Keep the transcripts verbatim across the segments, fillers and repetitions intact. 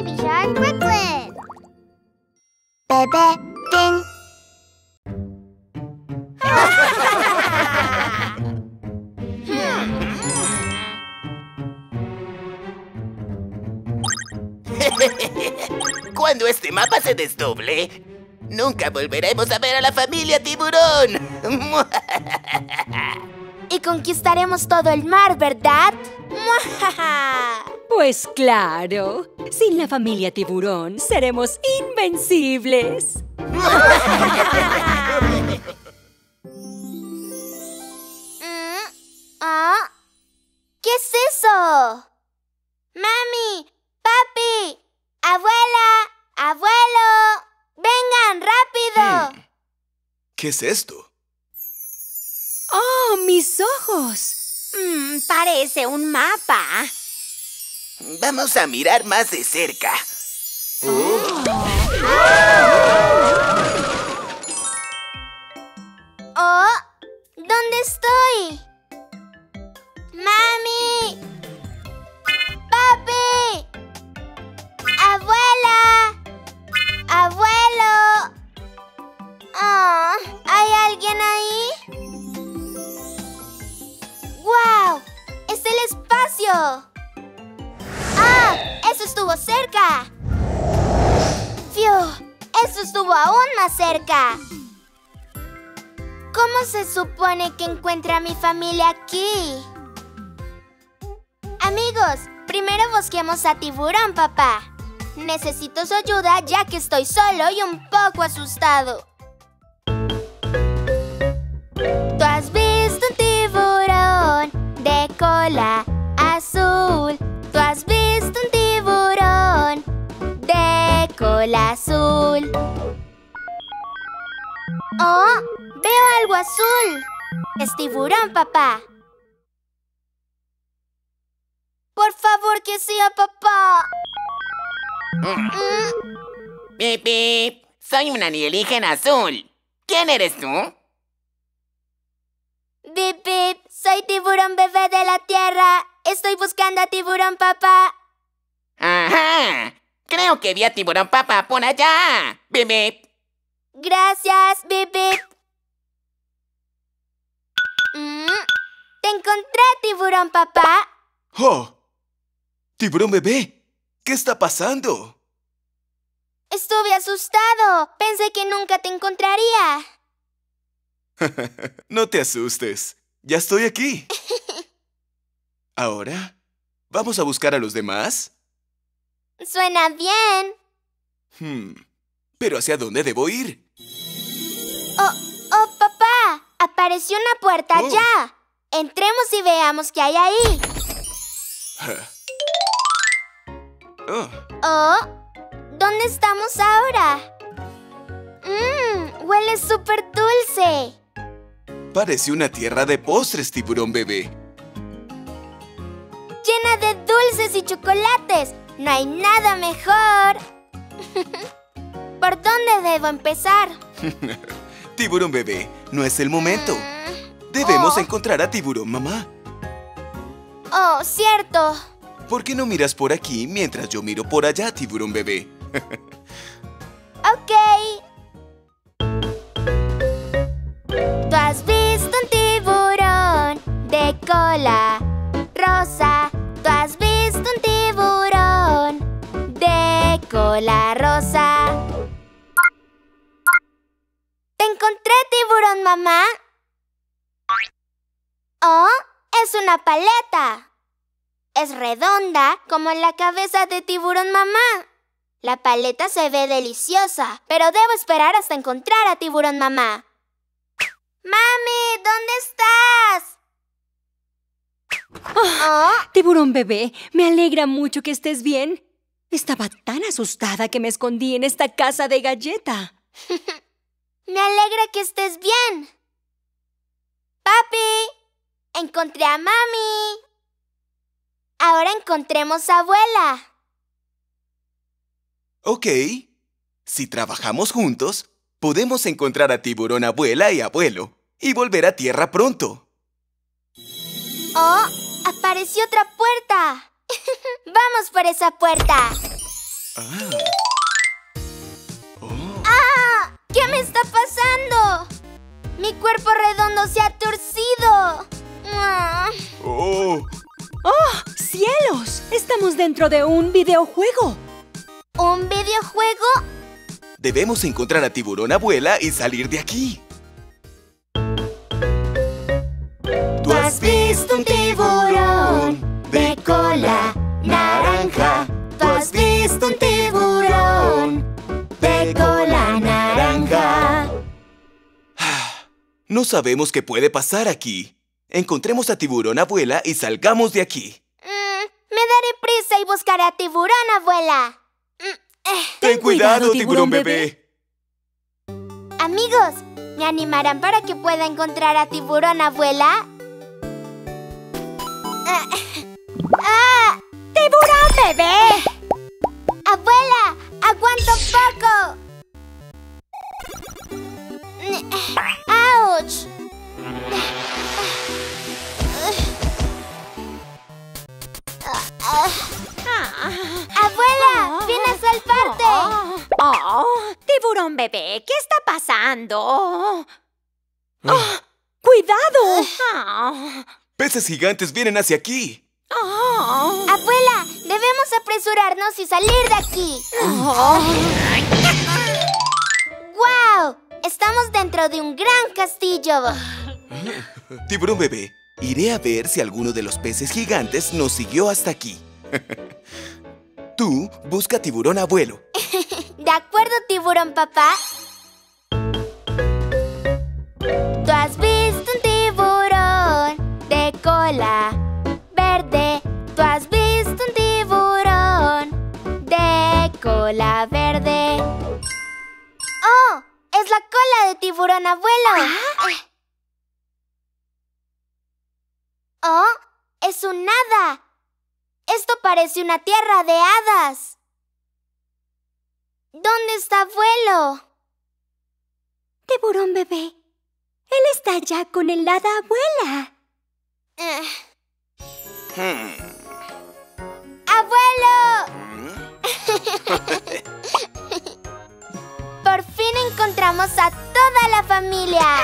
Baby Shark Brooklyn. Bebé Fin. Cuando este mapa se desdoble, nunca volveremos a ver a la familia Tiburón. Y conquistaremos todo el mar, ¿verdad? Pues claro, sin la familia Tiburón seremos invencibles. Mm, ¿ah? ¿Qué es eso? ¡Mami! ¡Papi! ¡Abuela! ¡Abuelo! ¡Vengan, rápido! Hmm. ¿Qué es esto? ¡Oh, mis ojos! Mm, parece un mapa. Vamos a mirar más de cerca. Oh. Oh, ¿dónde estoy? ¡Mami! ¡Papi! ¡Abuela! ¡Abuelo! Oh, ¿hay alguien ahí? ¡Guau! ¡Es el espacio! ¡Ah! ¡Eso estuvo cerca! ¡Fiu! ¡Eso estuvo aún más cerca! ¿Cómo se supone que encuentre a mi familia aquí? Amigos, primero busquemos a Tiburón, papá. Necesito su ayuda ya que estoy solo y un poco asustado. ¿Tú has visto un tiburón de cola azul? ¿Tú has visto un tiburón de cola azul? ¡Oh! ¡Veo algo azul! ¡Es tiburón, papá! ¡Por favor, que sea papá! Mm. Pip, pip. Soy un alienígena azul. ¿Quién eres tú? Bip, bip. Soy tiburón bebé de la tierra. Estoy buscando a tiburón papá. ¡Ajá! Creo que vi a tiburón papá por allá. Bip, bip. Gracias, bip, bip. Mm. ¡Te encontré, tiburón papá! ¡Oh! ¡Tiburón bebé! ¿Qué está pasando? Estuve asustado. Pensé que nunca te encontraría. No te asustes. Ya estoy aquí. Ahora, ¿vamos a buscar a los demás? Suena bien. Hmm. ¿Pero hacia dónde debo ir? Oh, oh, papá. Apareció una puerta Oh. allá. Entremos y veamos qué hay ahí. Oh. Oh, ¿dónde estamos ahora? Mmm, huele súper dulce. Parece una tierra de postres, tiburón bebé. Llena de dulces y chocolates. No hay nada mejor. ¿Por dónde debo empezar? Tiburón bebé, no es el momento. Mm. Debemos Oh. encontrar a tiburón mamá. Oh, cierto. ¿Por qué no miras por aquí mientras yo miro por allá, tiburón bebé? Ok. ¿Tú has visto un tiburón de cola rosa? ¿Tú has visto un tiburón de cola rosa? ¿Te encontré, tiburón mamá? Oh, es una paleta. Es redonda como la cabeza de tiburón mamá. La paleta se ve deliciosa, pero debo esperar hasta encontrar a tiburón mamá. ¡Mami! ¿Dónde estás? Oh, tiburón bebé, me alegra mucho que estés bien. Estaba tan asustada que me escondí en esta casa de galleta. Me alegra que estés bien. Papi, encontré a mami. Ahora encontremos a abuela. Ok. Si trabajamos juntos, podemos encontrar a tiburón abuela y abuelo y volver a tierra pronto. ¡Oh! ¡Apareció otra puerta! ¡Vamos por esa puerta! Ah. Oh. ¡Ah! ¿Qué me está pasando? Mi cuerpo redondo se ha torcido. Ah. Oh. ¡Oh, cielos! Estamos dentro de un videojuego. ¿Un videojuego? Debemos encontrar a Tiburón Abuela y salir de aquí. ¿Tú has visto un tiburón de cola naranja? ¿Tú has visto un tiburón de cola naranja? No sabemos qué puede pasar aquí. Encontremos a Tiburón Abuela y salgamos de aquí. Mm, me daré prisa y buscaré a Tiburón Abuela. Mm, eh. Ten cuidado, Tiburón Bebé. Amigos, ¿me animarán para que pueda encontrar a Tiburón Abuela? Ah, ¡Ah! ¡Tiburón Bebé! ¡Abuela! ¡Aguanta un poco! ¡Auch! ¡Abuela! ¡Viene a salvarte! Oh, Tiburón Bebé, ¿qué está pasando? ¡Oh! ¡Cuidado! Oh, Peces gigantes vienen hacia aquí. oh. ¡Abuela! ¡Debemos apresurarnos y salir de aquí! ¡Guau! Estamos dentro de un gran castillo. Tiburón Bebé, iré a ver si alguno de los peces gigantes nos siguió hasta aquí. Tú busca a Tiburón Abuelo. ¿De acuerdo, Tiburón Papá? ¿Tú has visto un tiburón de cola verde? ¿Tú has visto un tiburón de cola verde? ¡Oh! ¡Es la cola de Tiburón Abuelo! ¡Oh! ¡Es un hada! Esto parece una tierra de hadas. ¿Dónde está Abuelo? Tiburón Bebé, él está ya con el hada abuela. Eh, Hmm. ¡Abuelo! Por fin encontramos a toda la familia.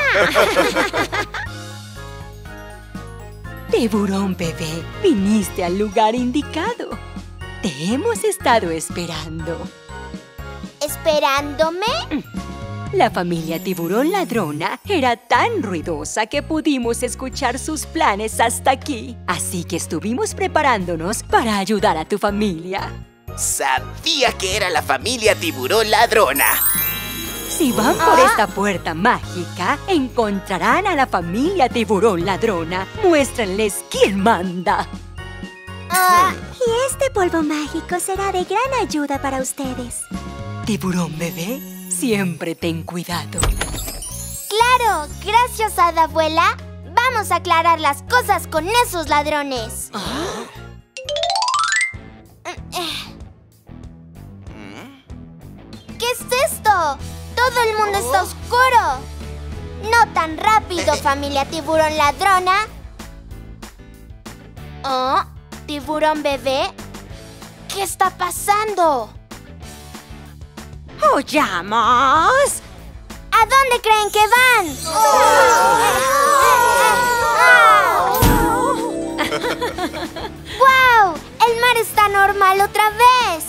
Tiburón Bebé, viniste al lugar indicado. Te hemos estado esperando. ¿Esperándome? La familia Tiburón Ladrona era tan ruidosa que pudimos escuchar sus planes hasta aquí. Así que estuvimos preparándonos para ayudar a tu familia. Sabía que era la familia Tiburón Ladrona. Si van por esta puerta mágica, encontrarán a la familia Tiburón Ladrona. Muéstrenles quién manda. Ah, Y este polvo mágico será de gran ayuda para ustedes. Tiburón Bebé, siempre ten cuidado. claro, gracias, hada abuela. Vamos a aclarar las cosas con esos ladrones. ¿Qué es esto? Todo el mundo está oscuro. No tan rápido, familia Tiburón Ladrona. Oh, Tiburón Bebé. ¿Qué está pasando? ¡Huyamos! ¿A dónde creen que van? ¡Guau! ¡El mar está normal otra vez!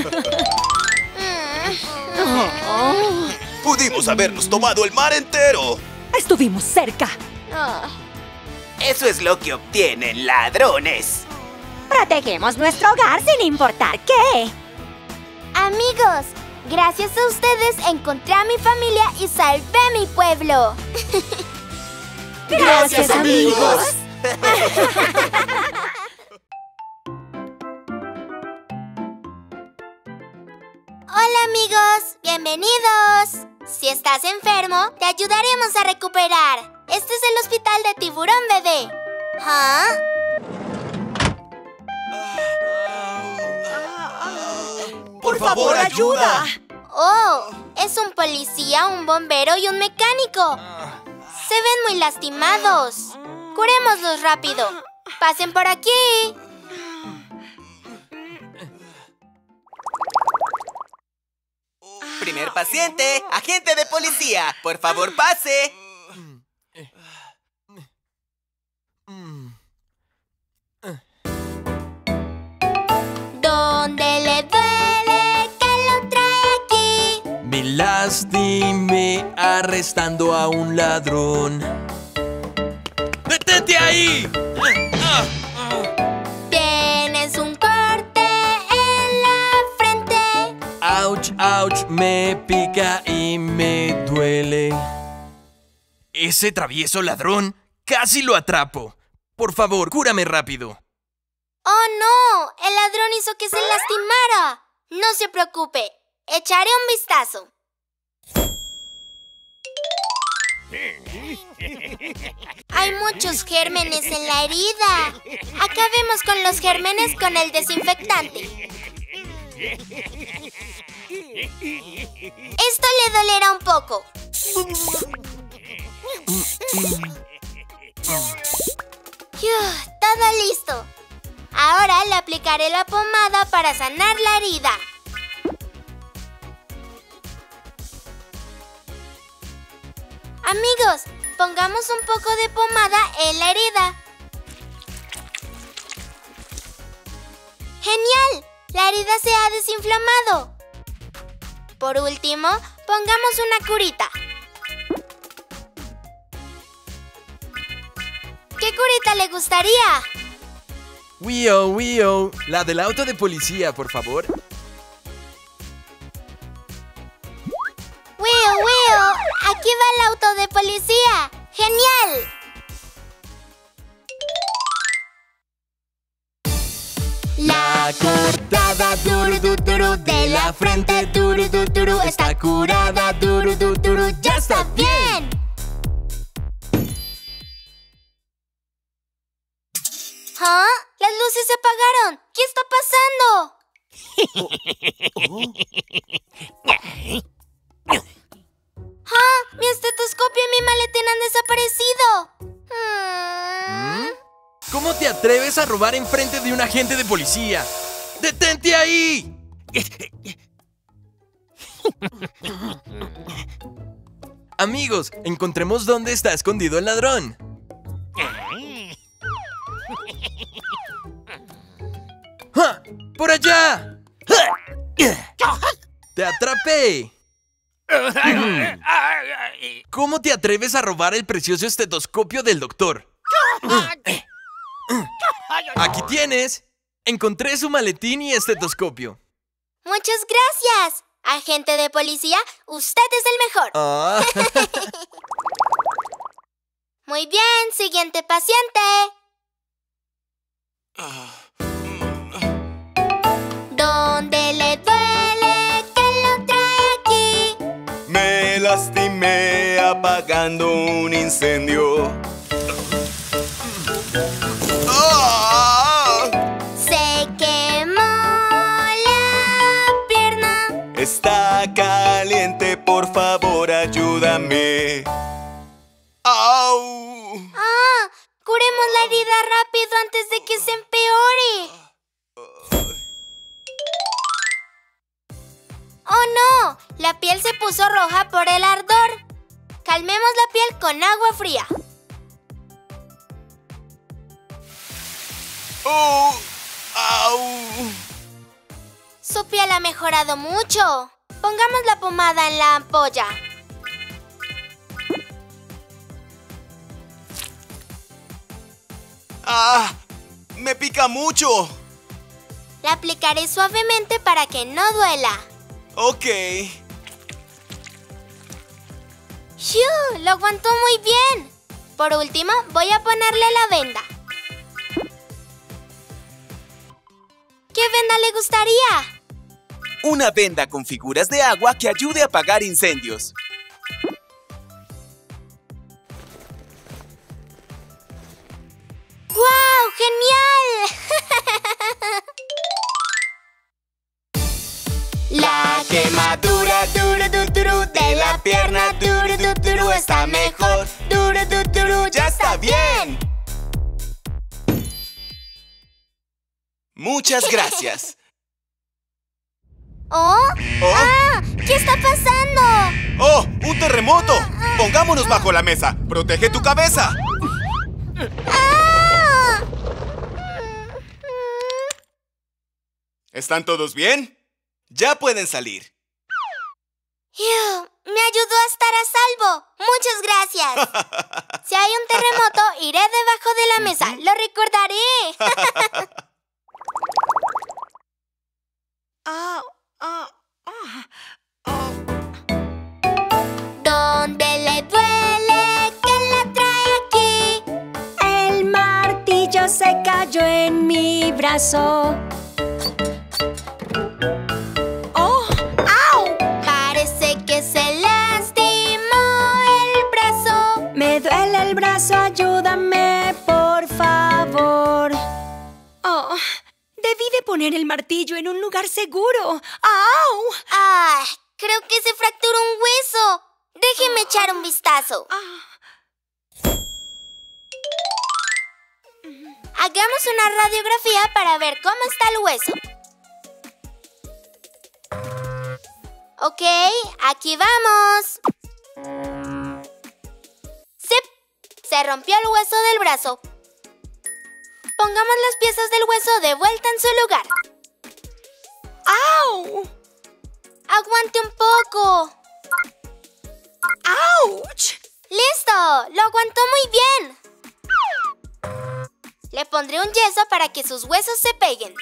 Pudimos habernos tomado el mar entero. Estuvimos cerca. Eso es lo que obtienen ladrones. Protegemos nuestro hogar sin importar qué. Amigos, gracias a ustedes encontré a mi familia y salvé mi pueblo. Gracias, amigos. Hola amigos, bienvenidos. Si estás enfermo, te ayudaremos a recuperar. Este es el hospital de Tiburón Bebé. ¿Ah? ¡Por favor, ayuda! Oh, es un policía, un bombero y un mecánico. Se ven muy lastimados. Curémoslos rápido. Pasen por aquí. Primer paciente, agente de policía. Por favor, pase. ¿Dónde le duele que lo trae aquí? Me lastimé arrestando a un ladrón. ¡Detente ahí! Tienes un corte en la frente. ¡Auch, auch! Me pica y me duele. Ese travieso ladrón, casi lo atrapo. Por favor, cúrame rápido. ¡Oh, no! El ladrón hizo que se lastimara. No se preocupe. Echaré un vistazo. Hay muchos gérmenes en la herida. Acabemos con los gérmenes con el desinfectante. Esto le dolerá un poco. Uf, todo listo. Ahora le aplicaré la pomada para sanar la herida. Amigos, pongamos un poco de pomada en la herida. ¡Genial! La herida se ha desinflamado. Por último, pongamos una curita. ¿Qué curita le gustaría? Wio, Wio, la del auto de policía, por favor. ¡Wio, Wio! ¡Aquí va el auto de policía! ¡Genial! La cortada duru du, duru de la frente duru du, duru está curada duru du, duru ya está bien. ¿Ah? ¡Las luces se apagaron! ¿Qué está pasando? ¡Ah! ¡Mi estetoscopio y mi maletín han desaparecido! ¿Mm? ¿Cómo te atreves a robar enfrente de un agente de policía? ¡Detente ahí! Amigos, encontremos dónde está escondido el ladrón. ¡Ja! ¡Por allá! ¡Te atrapé! ¿Cómo te atreves a robar el precioso estetoscopio del doctor? Aquí tienes. Encontré su maletín y estetoscopio. ¡Muchas gracias! Agente de policía, usted es el mejor. Ah. Muy bien, siguiente paciente. ¿Dónde le duele que lo trae aquí? Me lastimé apagando un incendio. ¡Ah! Se quemó la pierna. Está caliente, por favor, ayúdame. ¡Au! ¡Ah! Curemos la herida rápido antes de que se empeore. ¡Oh, no! La piel se puso roja por el ardor. Calmemos la piel con agua fría. ¡Oh! ¡Au! Su piel ha mejorado mucho. Pongamos la pomada en la ampolla. ¡Ah! ¡Me pica mucho! La aplicaré suavemente para que no duela. Ok. ¡Shoo! Lo aguantó muy bien. Por último, voy a ponerle la venda. ¿Qué venda le gustaría? Una venda con figuras de agua que ayude a apagar incendios. ¡Guau! ¡Genial! La quemadura duro du, duro de la pierna duro du, duro está mejor. Duro du, duro ya está bien. Muchas gracias. ¿Oh? ¿Oh? ¡Ah! ¿Qué ¿Qué está pasando? ¡Oh! ¡Un terremoto! ¡Pongámonos bajo la mesa! ¡Protege tu cabeza! ¡Ah! ¿Están todos bien? Ya pueden salir. Ew, me ayudó a estar a salvo. Muchas gracias. Si hay un terremoto, iré debajo de la mesa. Lo recordaré. ¿Dónde le duele? ¿Quién la trae aquí? El martillo se cayó en mi brazo. ¡Oh! ¡Au! Parece que se lastimó el brazo. Me duele el brazo, ayúdame, por favor. Oh, debí de poner el martillo en un lugar seguro. ¡Au! Ah, creo que se fracturó un hueso. Déjeme echar un vistazo. Hagamos una radiografía para ver cómo está el hueso. Ok, aquí vamos. Sí, se rompió el hueso del brazo. Pongamos las piezas del hueso de vuelta en su lugar. ¡Au! Aguante un poco. ¡Auch! ¡Listo! ¡Lo aguantó muy bien! Le pondré un yeso para que sus huesos se peguen.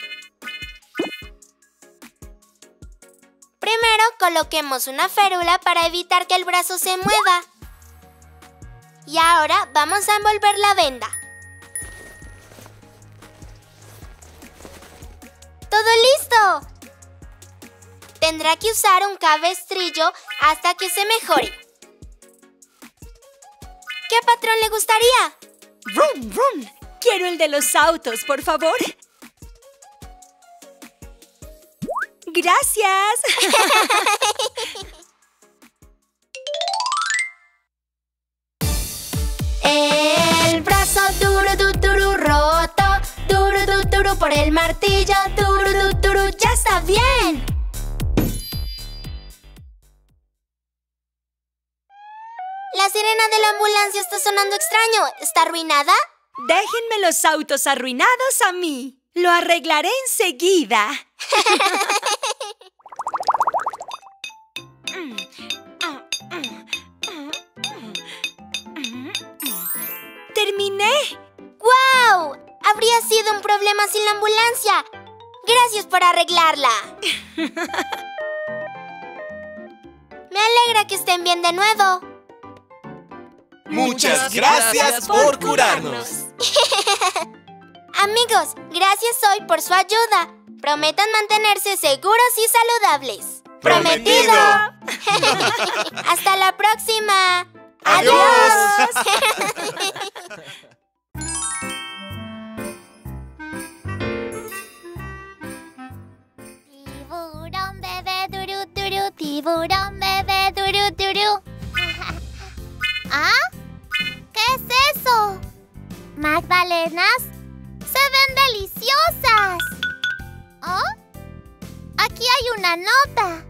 Primero coloquemos una férula para evitar que el brazo se mueva. Y ahora vamos a envolver la venda. ¡Todo listo! Tendrá que usar un cabestrillo hasta que se mejore. ¿Qué patrón le gustaría? ¡Vrum, vrum! Quiero el de los autos, por favor. ¡Gracias! El brazo duro, du, duro, roto. Duro, du, duro por el martillo. Duro, du, duro, ya está bien. La sirena de la ambulancia está sonando extraño. ¿Está arruinada? Déjenme los autos arruinados a mí. Lo arreglaré enseguida. ¡Terminé! ¡Guau! Habría sido un problema sin la ambulancia. Gracias por arreglarla. Me alegra que estén bien de nuevo. Muchas gracias por curarnos. Amigos, gracias hoy por su ayuda. Prometan mantenerse seguros y saludables. ¡Prometido! ¡Hasta la próxima! ¡Adiós! Tiburón bebé duru duru, tiburón bebé duru duru. ¿Ah? ¿Qué es eso? ¿Magdalenas? ¡Se ven deliciosas! ¿Oh? Aquí hay una nota.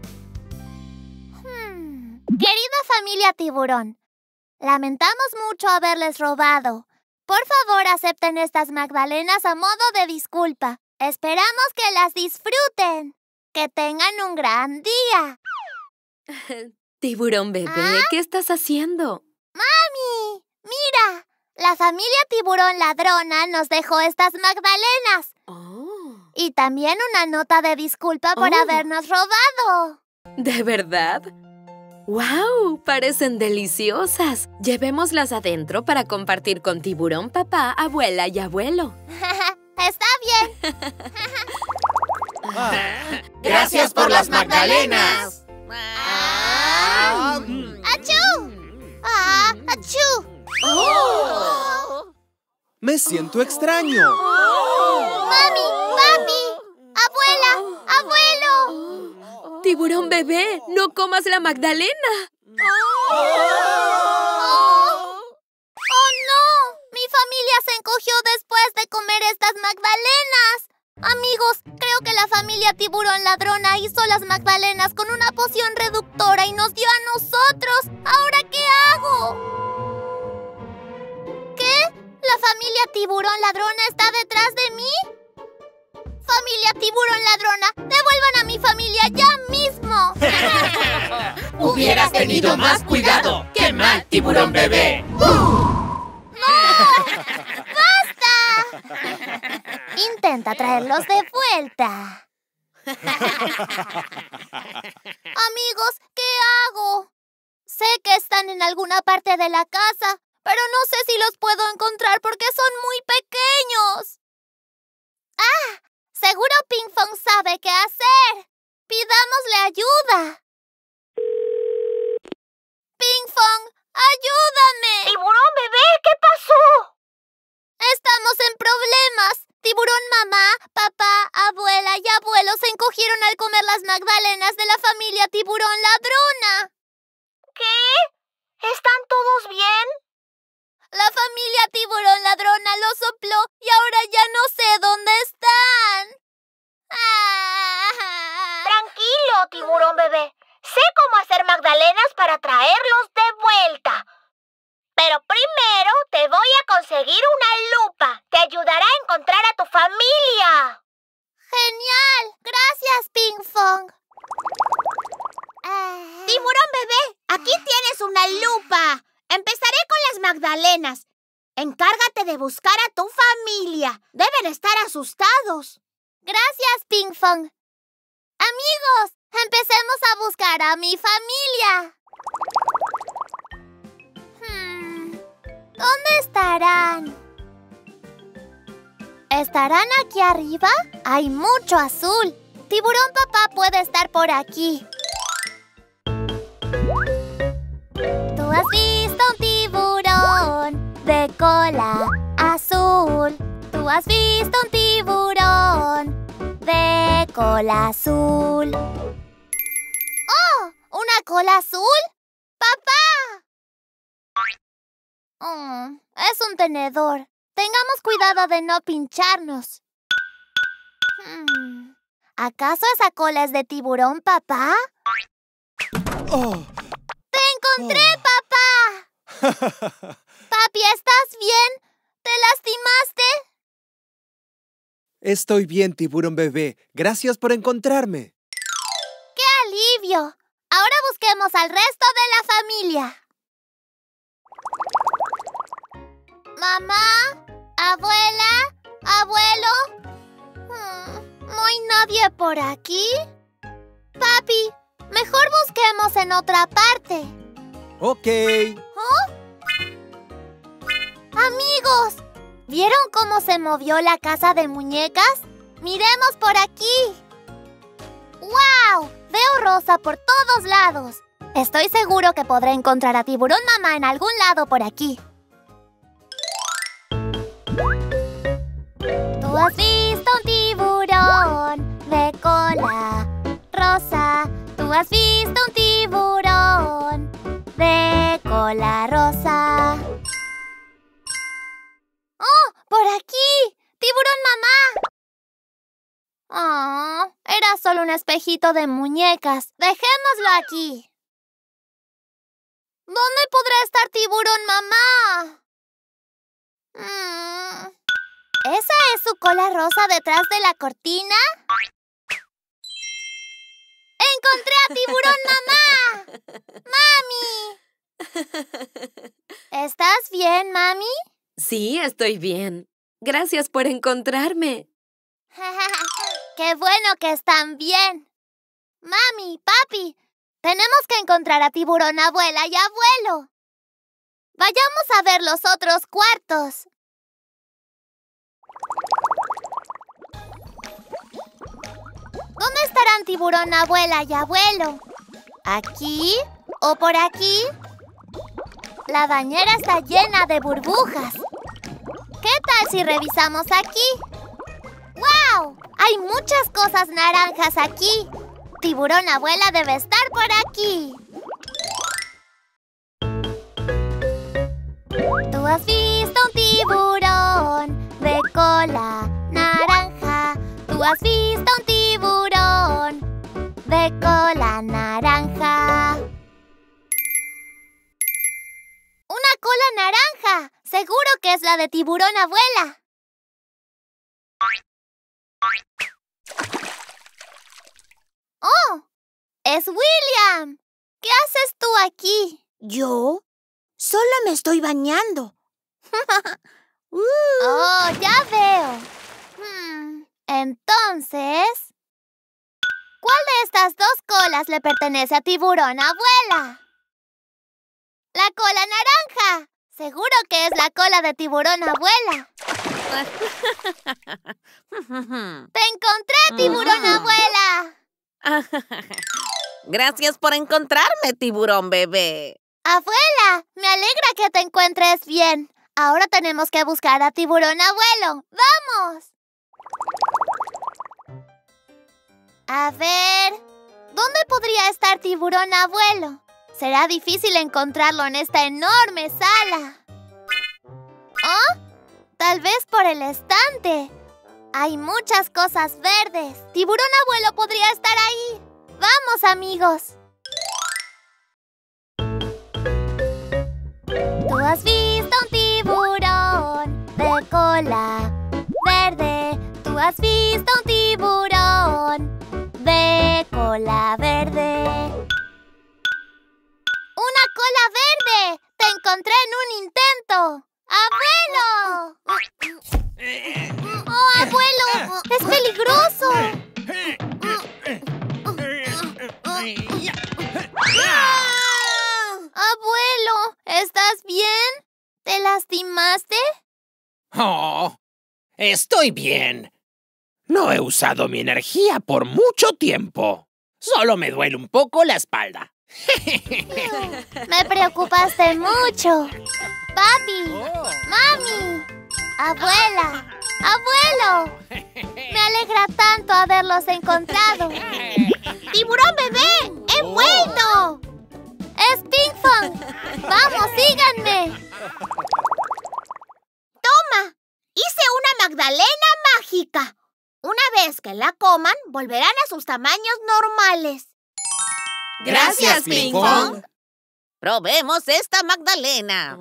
Hmm. Querida familia tiburón, lamentamos mucho haberles robado. Por favor, acepten estas magdalenas a modo de disculpa. Esperamos que las disfruten. Que tengan un gran día. Tiburón bebé, ¿Ah? ¿qué estás haciendo? ¡Mami! ¡Mira! La familia tiburón ladrona nos dejó estas magdalenas. Oh. Y también una nota de disculpa por Oh. habernos robado. ¿De verdad? ¡Wow! Parecen deliciosas. Llevémoslas adentro para compartir con tiburón, papá, abuela y abuelo. Está bien. ¡Gracias por las magdalenas! Ah. ¡Achú! ¡Ah! ¡Achú! Oh. Me siento extraño. ¡Mami! ¡Papi! ¡Abuela! ¡Abuelo! Tiburón bebé, no comas la magdalena. ¡Oh! ¡Oh, no! Mi familia se encogió después de comer estas magdalenas. Amigos, creo que la familia Tiburón Ladrona hizo las magdalenas con una poción reductora y nos dio a nosotros. ¿Ahora qué hago? ¿Qué? ¿La familia Tiburón Ladrona está detrás de mí? Familia Tiburón Ladrona, devuelvan a mi familia ya mismo. Hubieras tenido más cuidado. ¡Qué mal, tiburón bebé! ¡No! ¡Basta! Intenta traerlos de vuelta. Amigos, ¿qué hago? Sé que están en alguna parte de la casa, pero no sé si los puedo encontrar porque son muy pequeños. ¡Ah! Seguro Pinkfong sabe qué hacer. Pidámosle ayuda. Pinkfong, ayúdame. ¡Tiburón bebé! ¿Qué pasó? Estamos en problemas. Tiburón mamá, papá, abuela y abuelo se encogieron al comer las magdalenas de la familia Tiburón Ladrona. ¿Qué? ¿Están todos bien? La familia Tiburón Ladrona lo sopló y ahora ya no sé dónde están. Ah. Tranquilo, tiburón bebé. Sé cómo hacer magdalenas para traerlos de vuelta. Pero primero te voy a conseguir una lupa. Te ayudará a encontrar a tu familia. ¡Genial! Gracias, Pinkfong. Ah. Tiburón bebé, aquí tienes una lupa. Empezaré con las magdalenas. Encárgate de buscar a tu familia. Deben estar asustados. Gracias, Pinkfong. Amigos, empecemos a buscar a mi familia. Hmm, ¿dónde estarán? ¿Estarán aquí arriba? Hay mucho azul. Tiburón papá puede estar por aquí. ¿Tú has visto un tiburón de cola azul? ¿Tú has visto un tiburón de cola azul? ¡Oh! ¿Una cola azul? ¡Papá! Oh, es un tenedor. Tengamos cuidado de no pincharnos. Hmm, ¿acaso esa cola es de tiburón, papá? Oh. ¡Te encontré, oh. papá! Papi, ¿estás bien? ¿Te lastimaste? Estoy bien, tiburón bebé. Gracias por encontrarme. ¡Qué alivio! Ahora busquemos al resto de la familia. Mamá, abuela, abuelo. Hmm, ¿no hay nadie por aquí? Papi, mejor busquemos en otra parte. Ok. ¿Oh? Amigos, ¿vieron cómo se movió la casa de muñecas? Miremos por aquí. ¡Wow! Veo rosa por todos lados. Estoy seguro que podré encontrar a Tiburón Mamá en algún lado por aquí. ¿Tú has visto un tiburón de cola rosa? ¿Tú has visto un tiburón de cola rosa? ¡Oh! ¡Por aquí! ¡Tiburón Mamá! Oh, era solo un espejito de muñecas. Dejémoslo aquí. ¿Dónde podrá estar Tiburón Mamá? Mm, ¿esa es su cola rosa detrás de la cortina? ¡Encontré a Tiburón Mamá! ¡Mami! ¿Estás bien, mami? Sí, estoy bien. Gracias por encontrarme. ¡Qué bueno que están bien! Mami, papi, tenemos que encontrar a Tiburón abuela y abuelo. Vayamos a ver los otros cuartos. ¿Dónde estarán Tiburón abuela y abuelo? ¿Aquí o por aquí? La bañera está llena de burbujas. ¿Qué tal si revisamos aquí? ¡Wow! Hay muchas cosas naranjas aquí. Tiburón abuela debe estar por aquí. ¿Tú has visto un tiburón de cola naranja? ¿Tú has visto un tiburón de cola naranja. ¡Una cola naranja! Seguro que es la de tiburón abuela. ¡Oh! ¡Es William! ¿Qué haces tú aquí? ¿Yo? Solo me estoy bañando. uh. ¡Oh, ya veo! Hmm, entonces... ¿cuál de estas dos colas le pertenece a tiburón abuela? ¡La cola naranja! Seguro que es la cola de tiburón abuela. ¡Te encontré, tiburón abuela! Gracias por encontrarme, tiburón bebé. Abuela, me alegra que te encuentres bien. Ahora tenemos que buscar a tiburón abuelo. ¡Vamos! A ver... ¿dónde podría estar tiburón abuelo? Será difícil encontrarlo en esta enorme sala. ¿Oh? Tal vez por el estante. Hay muchas cosas verdes. Tiburón abuelo podría estar ahí. ¡Vamos, amigos! Tú has visto un tiburón de cola verde. Tú has visto un tiburón de cola verde. ¡Una cola verde! ¡Te encontré en un intento! ¡Abuelo! ¡Oh, abuelo! ¡Es peligroso! ¡Abuelo! ¿Estás bien? ¿Te lastimaste? Oh, estoy bien. No he usado mi energía por mucho tiempo. Solo me duele un poco la espalda. Me preocupaste mucho. Papi, mami, abuela, abuelo. Me alegra tanto haberlos encontrado. ¡Tiburón bebé! ¡Envuelto! ¡Es Pinkfong! ¡Vamos, síganme! ¡Toma! Hice una magdalena mágica. Una vez que la coman, volverán a sus tamaños normales. Gracias, Pinkfong. Probemos esta magdalena.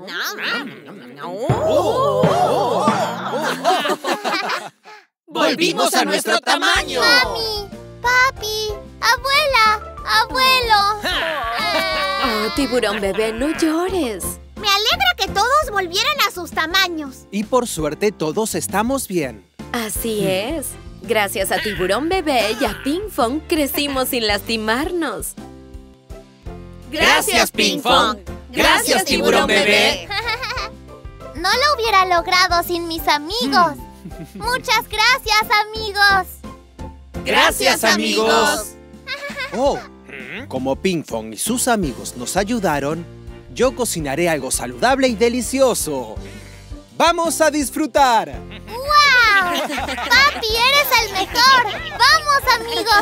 ¡Volvimos a nuestro tamaño! ¡Mami! ¡Papi! ¡Abuela! ¡Abuelo! Oh, tiburón bebé, no llores. Me alegra que todos volvieran a sus tamaños. Y por suerte todos estamos bien. Así es. Gracias a tiburón bebé y a Pinkfong crecimos sin lastimarnos. Gracias, Pinkfong. Gracias, tiburón bebé. No lo hubiera logrado sin mis amigos. Muchas gracias, amigos. Gracias, amigos. Oh, como Pinkfong y sus amigos nos ayudaron, yo cocinaré algo saludable y delicioso. ¡Vamos a disfrutar! ¡Wow! ¡Papi, eres el mejor! ¡Vamos, amigos!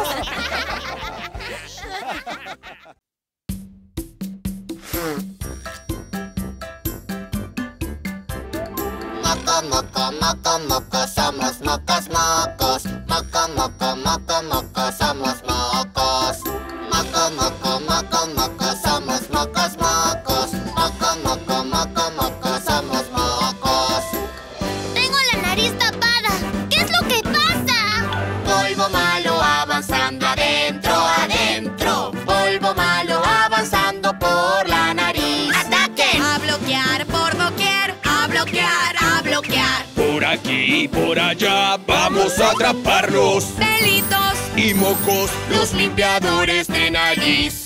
Moco, moco, moco, moco, somos mocos, mocos. Moco, moco, moco, moco, somos mocos. Moco, moco, moco, moco, somos mocos, mocos. Moco, moco, moco, moco, somos mocos. Tengo la nariz tapada. ¿Qué es lo que pasa? Polvo malo avanzando adentro, adentro. Polvo malo avanzando por la nariz. ¡Ataque! A bloquear por doquier, a bloquear, a bloquear. Por aquí y por allá vamos a atraparlos. Pelitos Y mocos, los limpiadores de nariz.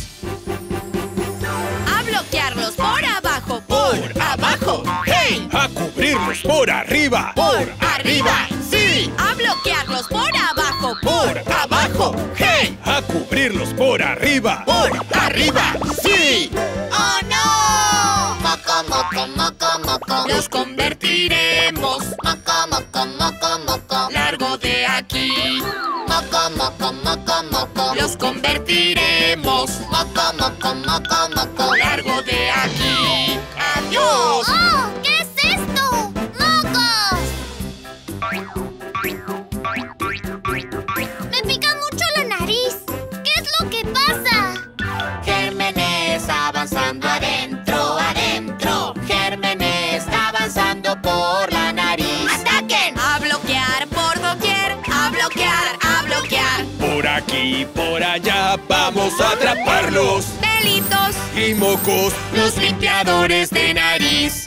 a bloquearlos por abajo, Por abajo, ¡hey! a cubrirlos por arriba. Por arriba, sí. a bloquearlos por abajo, Por abajo, ¡hey! A cubrirlos por arriba. Por arriba, sí. ¡Oh, no! Moco, moco, moco, moco. los convertiremos. Moco, moco, moco, moco. Largo de aquí, Moco, moco, moco, moco. los convertiremos. Moco, moco, moco, moco. Largo de aquí. ¡Adiós! ¡Oh! ¿Qué es esto? ¡Mocos! por la nariz. ¡Ataquen! A bloquear por doquier. A bloquear, a bloquear. Por aquí, por allá, vamos a atraparlos. Delitos y mocos, los limpiadores de nariz.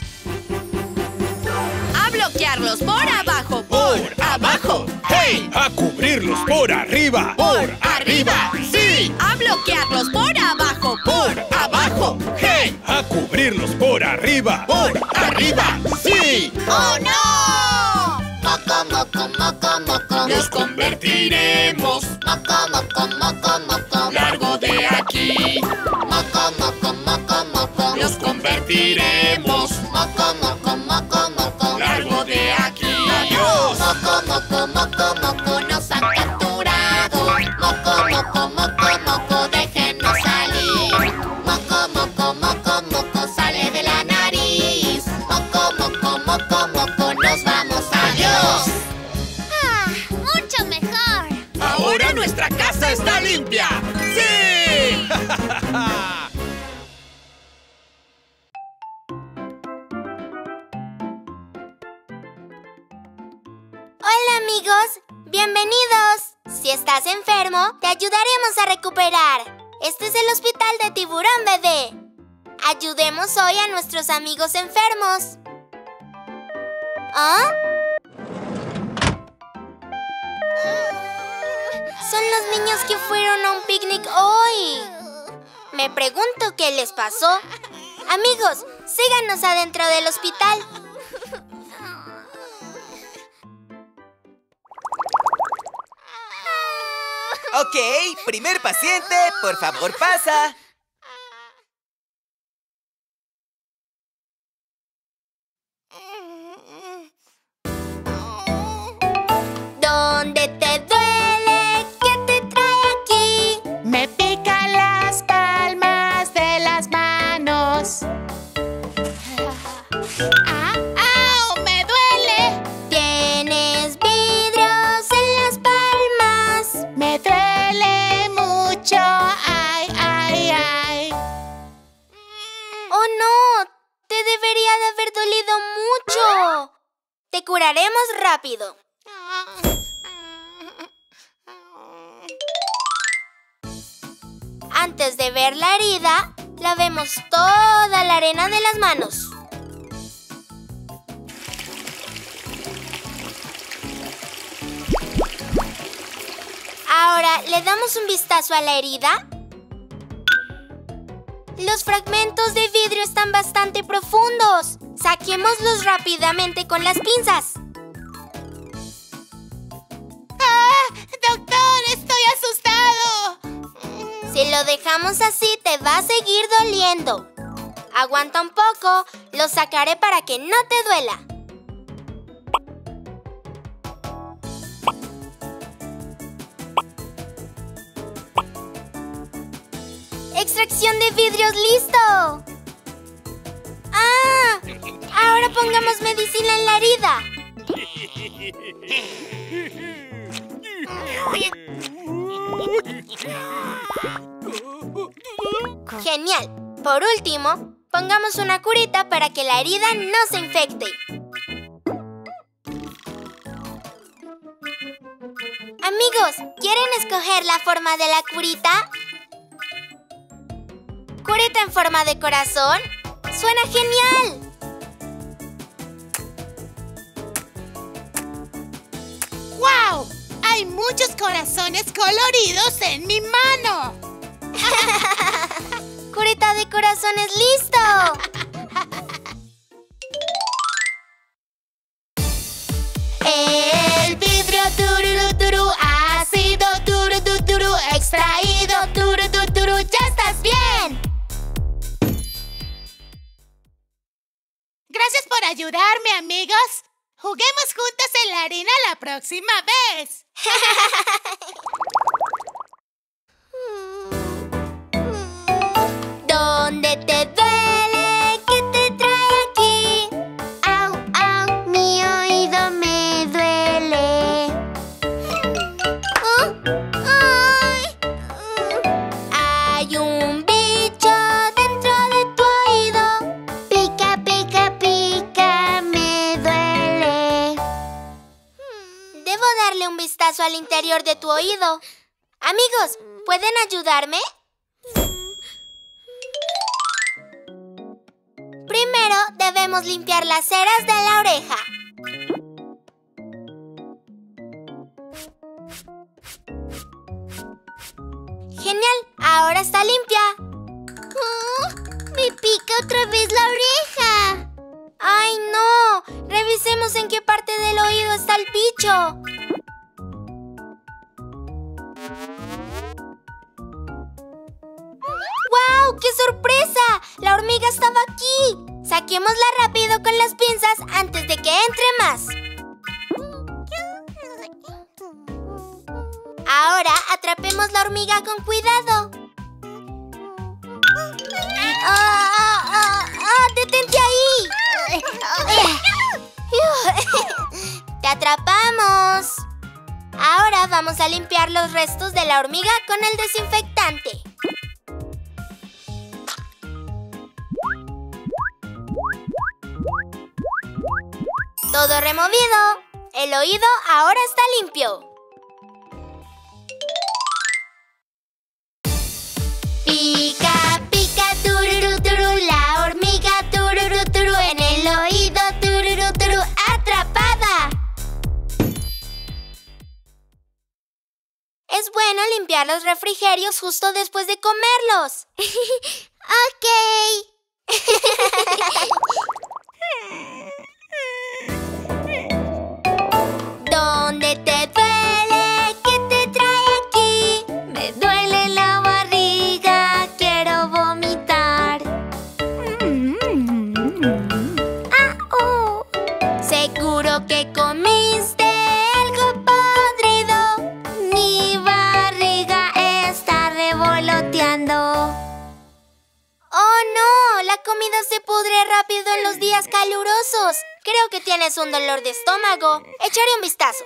A bloquearlos por abajo. Por abajo, hey. A cubrirlos por arriba. Por arriba, sí. A bloquearlos por abajo. Por abajo, hey. A cubrirlos por arriba. Por arriba, sí. ¡Oh, no! Moco, moco, moco, moco. Nos convertiremos. Moco, moco, moco, moco. Largo de aquí. Moco, moco, moco, moco. Nos convertiremos. Moco, moco, moco, moco. Largo de aquí. Adiós. Moco, moco, moco, moco. Nos han capturado. Moco, moco, moco, moco. Déjenos salir. Moco, moco, moco, moco. Sale de la nariz. Moco, moco, moco, moco. Nos vamos. Adiós. Ah, mucho mejor. Ahora nuestra casa está limpia. ¡Sí! Hola amigos, bienvenidos. Si estás enfermo, te ayudaremos a recuperar. Este es el hospital de Tiburón Bebé. Ayudemos hoy a nuestros amigos enfermos. ¿Ah? Son los niños que fueron a un picnic hoy. Me pregunto qué les pasó. Amigos, síganos adentro del hospital. Ok, primer paciente, por favor pasa. ¿Dónde te duele? ¿Qué te trae aquí? Me pican las palmas de las manos. ¡Ah! ¡Au! ¡Me duele! Tienes vidrios en las palmas. Me duele mucho. ¡Ay, ay, ay! ¡Oh, no! Te debería de haber dolido mucho. Te curaremos rápido. Antes de ver la herida, lavemos toda la arena de las manos. Ahora, ¿le damos un vistazo a la herida? Los fragmentos de vidrio están bastante profundos. Saquémoslos rápidamente con las pinzas. ¡Ah! ¡Doctor, estoy asustado! Si lo dejamos así, te va a seguir doliendo. Aguanta un poco, lo sacaré para que no te duela. ¡Extracción de vidrios listo! ¡Ah! Ahora pongamos medicina en la herida. Genial. Por último, pongamos una curita para que la herida no se infecte. Amigos, ¿quieren escoger la forma de la curita? ¿Curita en forma de corazón? ¡Suena genial! ¡Wow! Hay muchos corazones coloridos en mi mano. ¡Curita de corazones listo! El vidrio tururú turú ha sido tururú turú extraído tururú turú. ¡Ya estás bien! Gracias por ayudarme, amigos. Juguemos juntos en la arena la próxima vez. ¿Dónde te duele? ¿Qué te trae aquí? Au, au, mi oído me duele. ¿Oh? ¡Ay! Hay un bicho dentro de tu oído. Pica, pica, pica, me duele. brazo al interior de tu oído. Amigos, ¿pueden ayudarme? Primero debemos limpiar las ceras de la oreja. Genial, ahora está limpia. Oh, ¡me pica otra vez la oreja! ¡Ay, no! Revisemos en qué parte del oído está el bicho. ¡Wow! ¡Qué sorpresa! ¡La hormiga estaba aquí! Saquémosla rápido con las pinzas antes de que entre más. Ahora atrapemos la hormiga con cuidado. ¡Ah, ah, ah, ah! ¡Detente ahí! ¡Te atrapamos! Ahora vamos a limpiar los restos de la hormiga con el desinfectante. Todo removido. El oído ahora está limpio. Pica, pica, tururú, turú, la hormiga, tururú, turú, en el oído, tururú, turú, atrapada. Es bueno limpiar los refrigerios justo después de comerlos. Ok. ¿Dónde te duele? ¿Qué te trae aquí? Me duele la barriga, quiero vomitar. Ah, oh. Seguro que comiste algo podrido. Mi barriga está revoloteando. ¡Oh, no! La comida se pudre rápido en los días calurosos. Creo que tienes un dolor de estómago. Echaré un vistazo.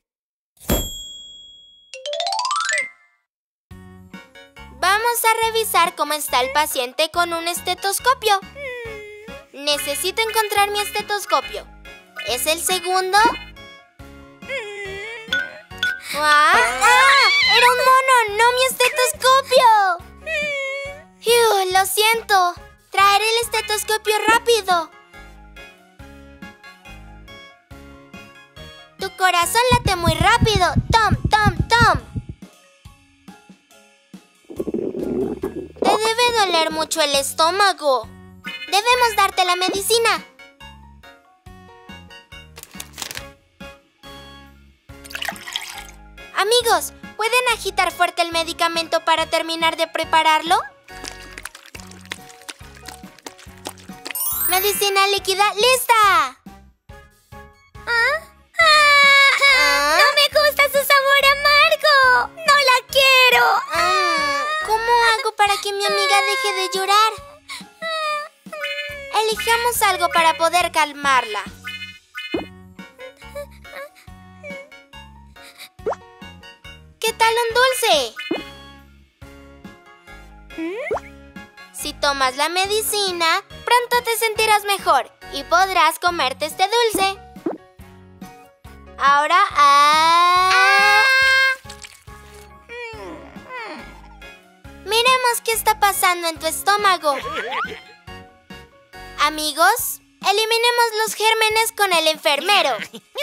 Vamos a revisar cómo está el paciente con un estetoscopio. Necesito encontrar mi estetoscopio. ¿Es el segundo? ¡Ah! ¡Ah! ¡Era un mono! ¡No mi estetoscopio! Iu, lo siento. Traeré el estetoscopio rápido. Tu corazón late muy rápido. Tom, tom, tom. Te debe doler mucho el estómago. Debemos darte la medicina. Amigos, ¿pueden agitar fuerte el medicamento para terminar de prepararlo? Medicina líquida, ¡lista! ¿Ah? ¡Ah! ¡No me gusta su sabor amargo! ¡No la quiero! Ah, ¿cómo hago para que mi amiga deje de llorar? Elijamos algo para poder calmarla. ¿Qué tal un dulce? Si tomas la medicina, pronto te sentirás mejor y podrás comerte este dulce. Ahora, ¡ah! Miremos qué está pasando en tu estómago. Amigos, eliminemos los gérmenes con el enfermero.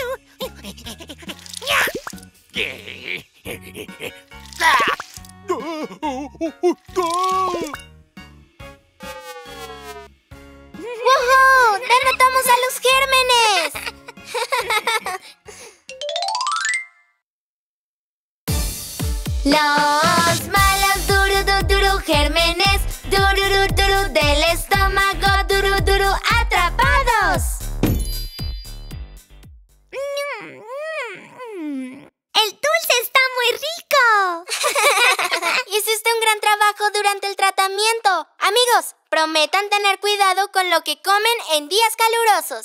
¡Woohoo! ¡Derrotamos a los gérmenes! Los malos duru duru duru gérmenes dururu duru del estómago duru duru atrapados. ¡El dulce está muy rico! Hiciste un gran trabajo durante el tratamiento. Amigos, prometan tener cuidado con lo que comen en días calurosos.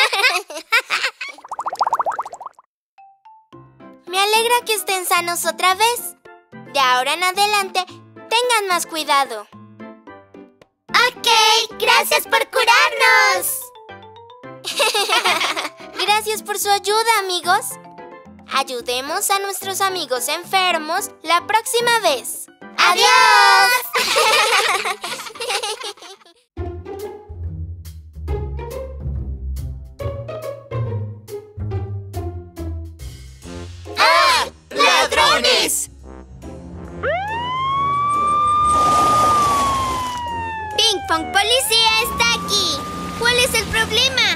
Me alegra que estén sanos otra vez. De ahora en adelante, tengan más cuidado. Ok, gracias por curarnos. Gracias por su ayuda, amigos. Ayudemos a nuestros amigos enfermos la próxima vez. ¡Adiós! ¡Ah! ¡Ladrones! Ping Pong Policía está aquí. ¿Cuál es el problema?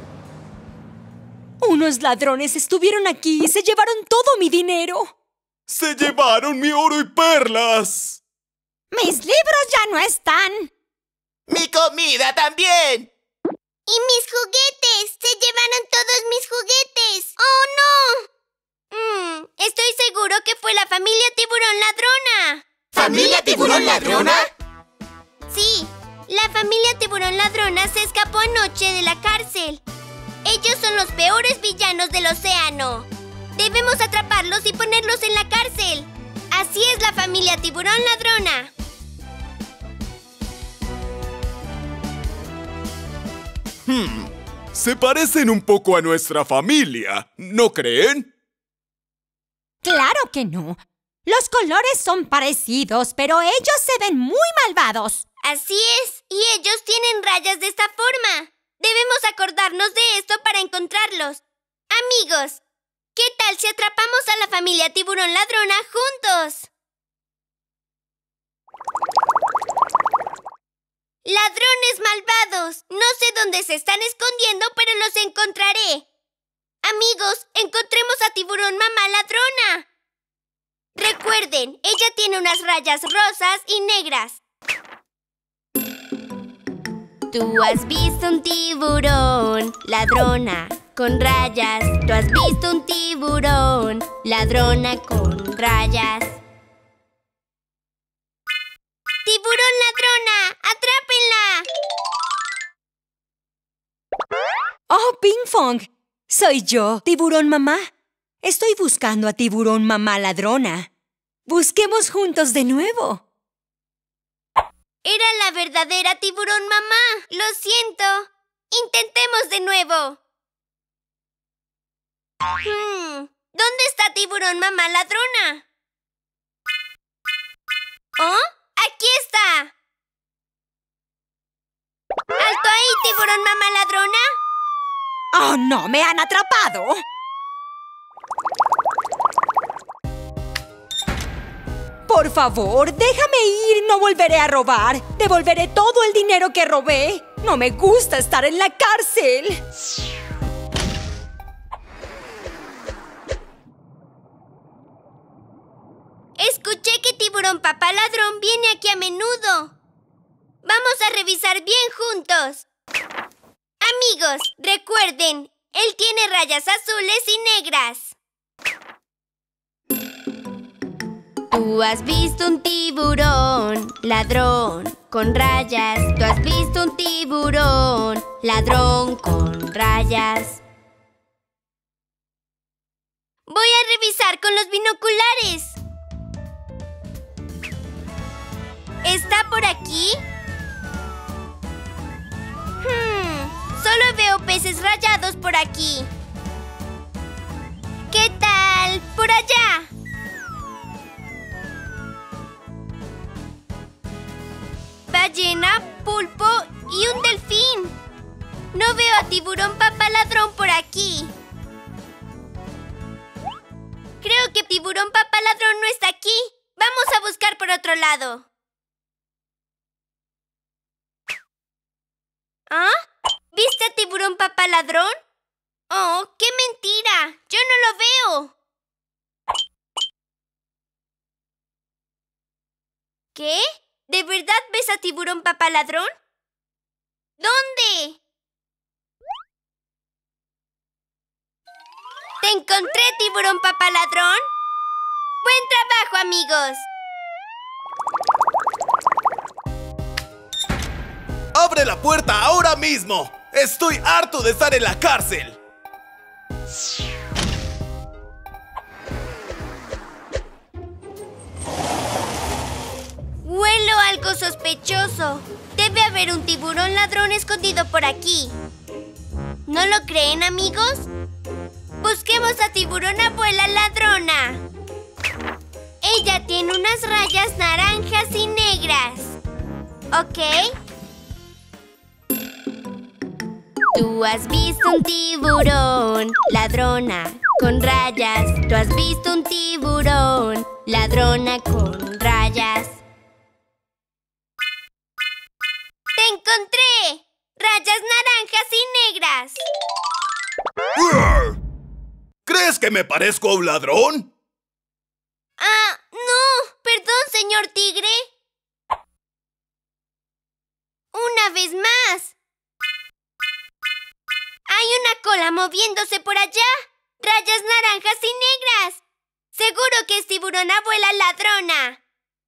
Unos ladrones estuvieron aquí y se llevaron todo mi dinero. ¡Se llevaron mi oro y perlas! ¡Mis libros ya no están! ¡Mi comida también! ¡Y mis juguetes! ¡Se llevaron todos mis juguetes! ¡Oh, no! Mm, estoy seguro que fue la familia Tiburón Ladrona. ¿Familia Tiburón Ladrona? Sí, la familia Tiburón Ladrona se escapó anoche de la cárcel. Ellos son los peores villanos del océano. Debemos atraparlos y ponerlos en la cárcel. Así es la familia Tiburón Ladrona. Hmm, se parecen un poco a nuestra familia, ¿no creen? ¡Claro que no! Los colores son parecidos, pero ellos se ven muy malvados. Así es, y ellos tienen rayas de esta forma. Debemos acordarnos de esto para encontrarlos. Amigos, ¿qué tal si atrapamos a la familia Tiburón Ladrona juntos? ¡Ladrones malvados! No sé dónde se están escondiendo, pero los encontraré. Amigos, encontremos a Tiburón Mamá Ladrona. Recuerden, ella tiene unas rayas rosas y negras. Tú has visto un tiburón, ladrona, con rayas. Tú has visto un tiburón, ladrona, con rayas. ¡Tiburón ladrona! ¡Atrápenla! ¡Oh, Ping Pong! Soy yo, Tiburón Mamá. Estoy buscando a Tiburón Mamá Ladrona. Busquemos juntos de nuevo. Era la verdadera Tiburón Mamá. Lo siento. Intentemos de nuevo. Hmm, ¿dónde está Tiburón Mamá Ladrona? ¿Oh? ¡Aquí está! ¡Alto ahí, Tiburón Mamá Ladrona! ¡Oh, no! ¡Me han atrapado! Por favor, déjame ir. No volveré a robar. Devolveré todo el dinero que robé. No me gusta estar en la cárcel. Escuché que Tiburón Papá Ladrón viene aquí a menudo. Vamos a revisar bien juntos. Amigos, recuerden, él tiene rayas azules y negras. Tú has visto un tiburón, ladrón, con rayas. Tú has visto un tiburón, ladrón, con rayas. Voy a revisar con los binoculares. ¿Está por aquí? Hmm, solo veo peces rayados por aquí. ¿Qué tal? ¡Por allá! Ballena, pulpo y un delfín. No veo a Tiburón Papá Ladrón por aquí. Creo que Tiburón Papá Ladrón no está aquí. Vamos a buscar por otro lado. ¿Ah? ¿Viste a Tiburón Papá Ladrón? ¡Oh, qué mentira! ¡Yo no lo veo! ¿Qué? ¿De verdad ves a Tiburón Papá Ladrón? ¿Dónde? ¡Te encontré, Tiburón Papá Ladrón! ¡Buen trabajo, amigos! ¡Abre la puerta ahora mismo! ¡Estoy harto de estar en la cárcel! Huelo algo sospechoso. Debe haber un tiburón ladrón escondido por aquí. ¿No lo creen, amigos? Busquemos a Tiburón Abuela Ladrona. Ella tiene unas rayas naranjas y negras. ¿Ok? Tú has visto un tiburón, ladrona, con rayas. Tú has visto un tiburón, ladrona, con rayas. ¡Te encontré! ¡Rayas naranjas y negras! ¿Crees que me parezco a un ladrón? Ah, no. Perdón, señor tigre. Una vez más. Hay una cola moviéndose por allá. Rayas naranjas y negras. Seguro que es Tiburón Abuela Ladrona.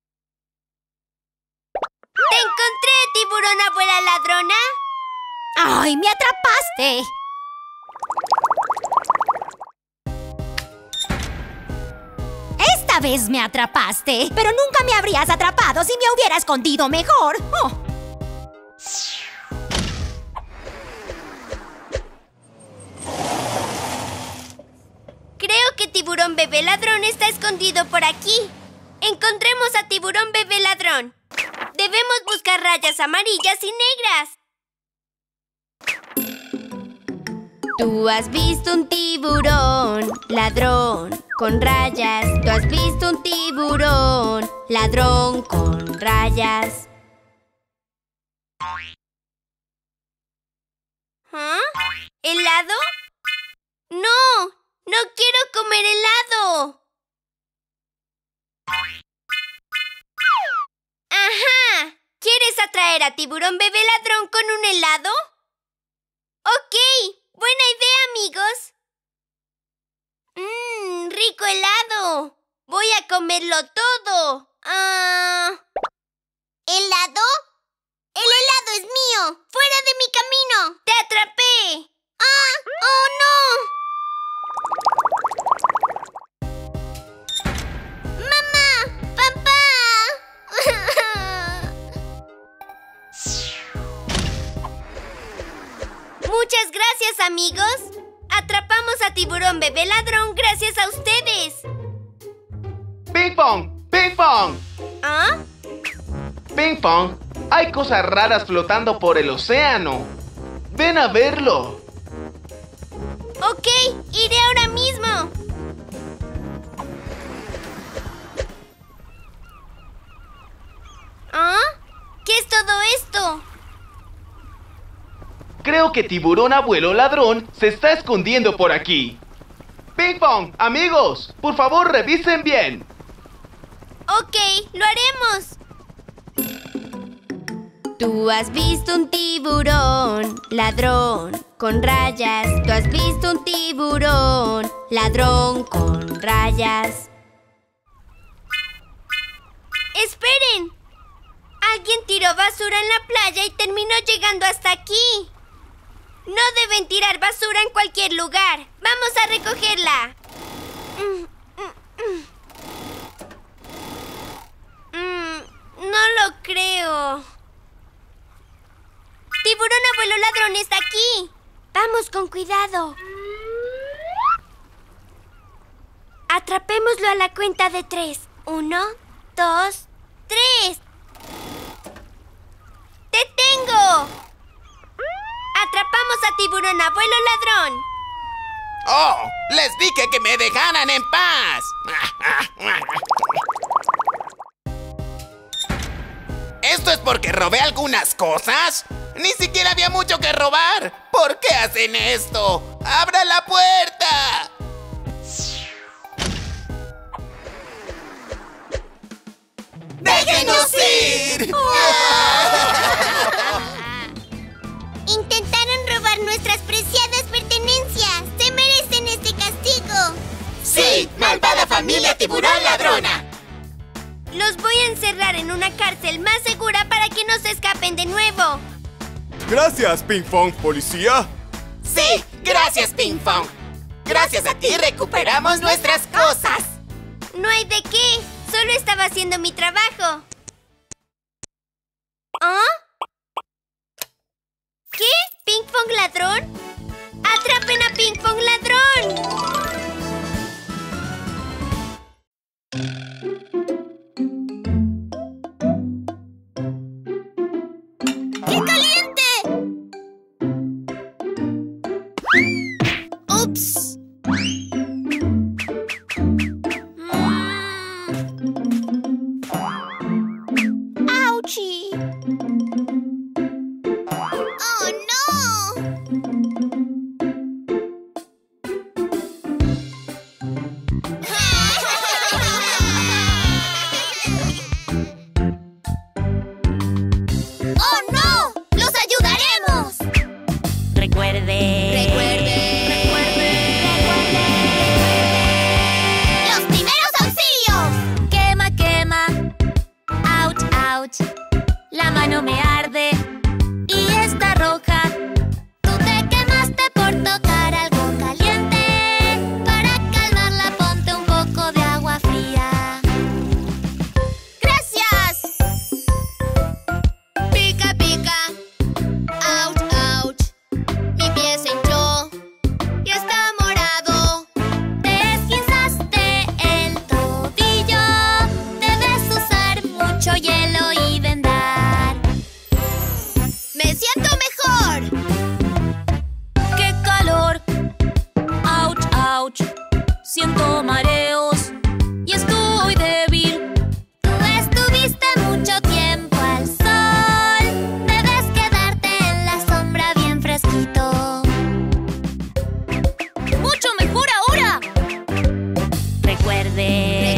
¡Te encontré, Tiburón Abuela Ladrona! ¡Ay, me atrapaste! Esta vez me atrapaste, pero nunca me habrías atrapado si me hubiera escondido mejor. Oh. Creo que Tiburón Bebé Ladrón está escondido por aquí. Encontremos a Tiburón Bebé Ladrón. Debemos buscar rayas amarillas y negras. Tú has visto un tiburón, ladrón, con rayas. Tú has visto un tiburón, ladrón, con rayas. ¿Ah? ¿Helado? ¡No! ¡No quiero comer helado! ¡Ajá! ¿Quieres atraer a Tiburón Bebé Ladrón con un helado? ¡Ok! ¡Buena idea, amigos! ¡Mmm! ¡Rico helado! ¡Voy a comerlo todo! Ah... ¿Helado? ¡El helado es mío! ¡Fuera de mi camino! ¡Te atrapé! ¡Ah! ¡Oh, no! ¡Mamá! ¡Papá! Muchas gracias, amigos. Atrapamos a Tiburón Bebé Ladrón gracias a ustedes. ¡Ping Pong! ¡Ping Pong! ¿Ah? ¡Ping Pong! Hay cosas raras flotando por el océano. ¡Ven a verlo! Ok, iré ahora mismo. ¿Ah? ¿Qué es todo esto? Creo que Tiburón Abuelo Ladrón se está escondiendo por aquí. ¡Ping Pong! ¡Amigos! ¡Por favor, revisen bien! Ok, lo haremos. Tú has visto un tiburón, ladrón, con rayas. Tú has visto un tiburón, ladrón, con rayas. ¡Esperen! Alguien tiró basura en la playa y terminó llegando hasta aquí. No deben tirar basura en cualquier lugar. ¡Vamos a recogerla! Mm, mm, mm. Mm, no lo creo. ¡Tiburón Abuelo Ladrón está aquí! ¡Vamos con cuidado! Atrapémoslo a la cuenta de tres. Uno, dos, tres. ¡Te tengo! ¡Atrapamos a Tiburón Abuelo Ladrón! ¡Oh! ¡Les dije que me dejaran en paz! ¿Esto es porque robé algunas cosas? ¡Ni siquiera había mucho que robar! ¿Por qué hacen esto? ¡Abra la puerta! ¡Déjenos ir! Intentaron robar nuestras preciadas pertenencias. Se merecen este castigo. ¡Sí! ¡Malvada familia Tiburón Ladrona! Los voy a encerrar en una cárcel más segura para que no se escapen de nuevo. Gracias, Ping Pong, policía. ¡Sí! ¡Gracias, Ping Pong! Gracias a ti recuperamos nuestras cosas. No hay de qué. Solo estaba haciendo mi trabajo. ¿Ah? ¿Qué? ¿Ping Pong Ladrón? ¡Atrapen a Ping Pong Ladrón! me arde y está roja. Tú te quemaste por tocar algo caliente. Para calmarla ponte un poco de agua fría. ¡Gracias! Pica, pica. Ouch, ouch. Mi pie se hinchó y está morado. Te esguinzaste el tobillo. Debes usar mucho hielo y vendar. ¡Me siento mejor! ¡Qué calor! ¡Ouch, ouch! Siento mareos y estoy débil. Tú estuviste mucho tiempo al sol. Debes quedarte en la sombra bien fresquito. ¡Mucho mejor ahora! Recuerde.